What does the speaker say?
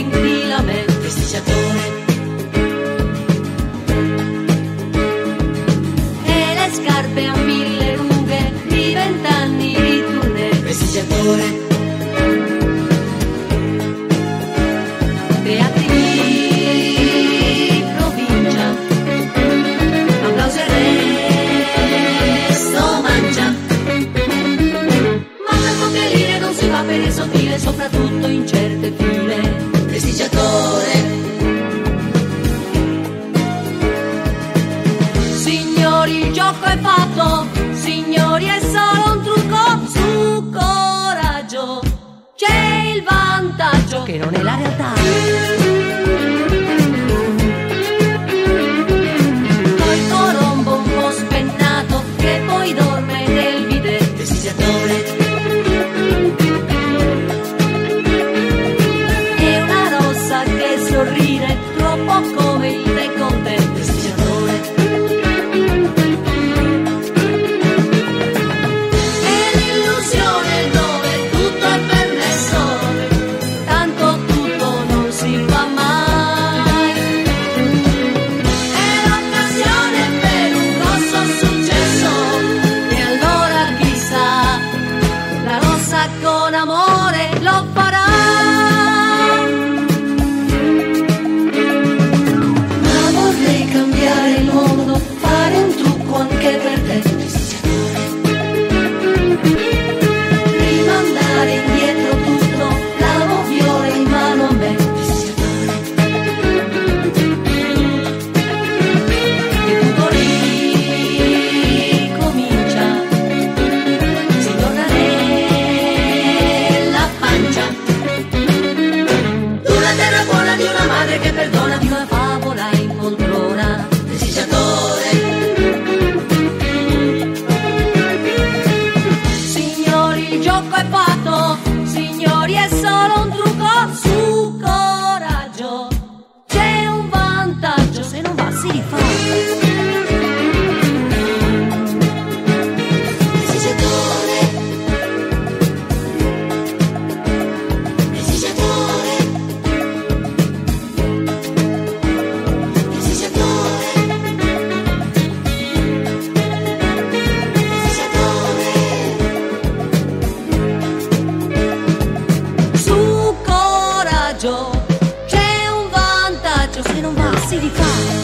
inclina me, prestigiatore. E le scarpe a 1000 rughe, di 20 anni di tournée, prestigiatore. Teatri di provincia, applausi e resto mangia. Ma per poche lire non si va per il sottile, soprattutto in certe file, prestigiatore. Signori, il gioco è fatto, signori, è solo un trucco. Su coraggio c'è il vantaggio, che non è la realtà. Col colombo un po' spennato, che poi dorme nel bidet, prestigiatore. E una rossa che sorride, troppo come il décolleté, prestigiatore. E l'illusione dove tutto è permesso, tanto tutto non si fa mai. È l'occasione per un grosso successo, e allora chissà, la rossa con amore lo farà. Ma vorrei cambiare il mondo, fare un trucco anche per te, prestigiatore. Rimandare indietro tutto, l'amo viola in mano a me, prestigiatore. E tutto ricomincia, si torna nella pancia. D'una terra buona, di una madre che perdona, di una favola in poltrona, prestigiatore. Signori, il gioco è fatto, signori, è solo un trucco. Su coraggio c'è un vantaggio, se non va si rifà. Prestigiatore. Prestigiatore. Prestigiatore. Prestigiatore. Su coraggio c'è un vantaggio, se non va si rifà.